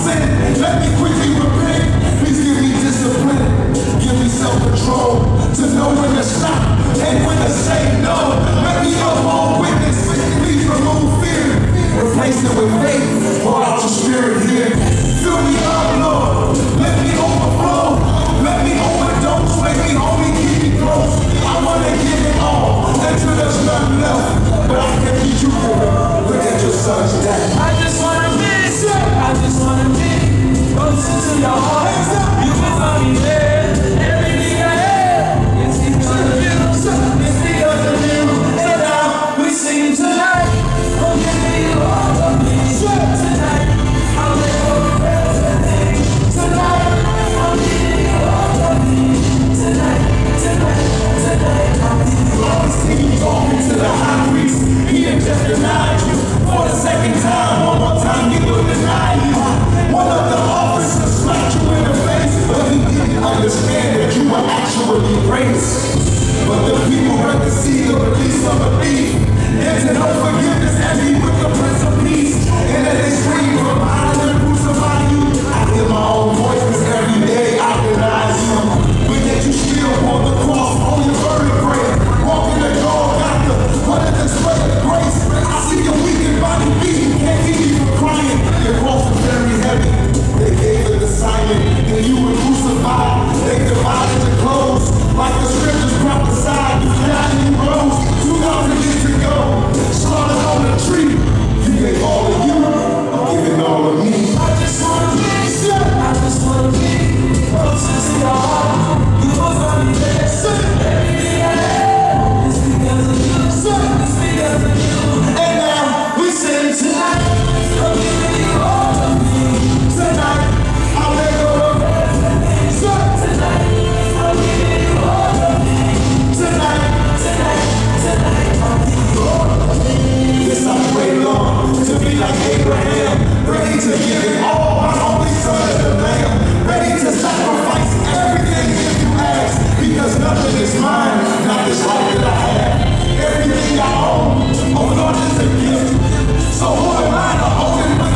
sin. Let me quickly repent. Please give me discipline. Give me self-control to know when to stop and when to say no. Let me a home witness. Please remove fear. Replace it with faith. Pour out your spirit here. Fill me up, Lord. Let me overflow. Let me overdose. Make me holy, keep me close. I want to give it all until there's nothing left. But I can't be you for it. Look at your son's death. I just want to be, I just want to be closer to your heart. You will find me there. Everything I have is because of you. It's because of you. And now we sing tonight. I'm giving you all of me. Tonight, I'll let go of everything. Tonight, I'm giving you all of me. Tonight, I'm giving you all of me. You talking to the high priest. He didn't just deny you for the second time. One more time, he will deny you. One of the officers slapped you in the face, but he didn't understand that you were actually grace. But the people read to see the release of a thief. There's no forgiveness and he with the Prince of Peace. And as they scream from behind and crucify you, I hear my own voice because every day I deny you. But yet you still bore the cross on your vertebrae. Walk in the door, doctor, what a display of grace. I see your weakened body beating, can't keep you from crying. Your cross was very heavy. They gave it the silent, and you were crucified. They divided your clothes, like the scriptures prophesied. You died and you rose 2,000 years ago. Slaughtered on a tree. You gave all of you, I'm giving all of me. I just want to be, I just want to be closer to your heart. You will find me there. Everything I have is because of you. It's because of you. And now we sing tonight. I'm giving you all of me. Tonight, I'll let go of everything. Tonight, I'm giving you all of me. Tonight, I'm giving you all of me. this I pray, Lord, to be like Abraham, ready to give it all, my only son of the Lamb, ready to sacrifice everything if you ask, because nothing is mine, not this life that I have. Everything I own, oh Lord, is a gift. So who am I to hold it?